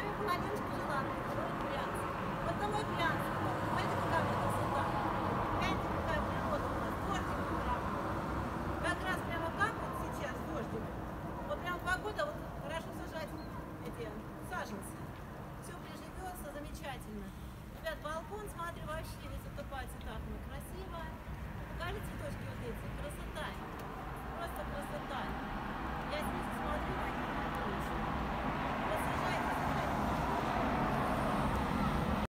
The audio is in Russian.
вами половиночка желанная, город Брянск. Вот на мой Брянск, смотрите, какая у меня красота. Гляньте, какая природа у нас, дождик прям. Как раз прямо капает сейчас дождик. Вот прям погода, вот хорошо сажать эти саженцы. Все приживется замечательно. Ребят, балкон, смотрю, вообще весь утопается так, ну, красиво. Покажи цветочки вот эти, красота. Просто красота. Я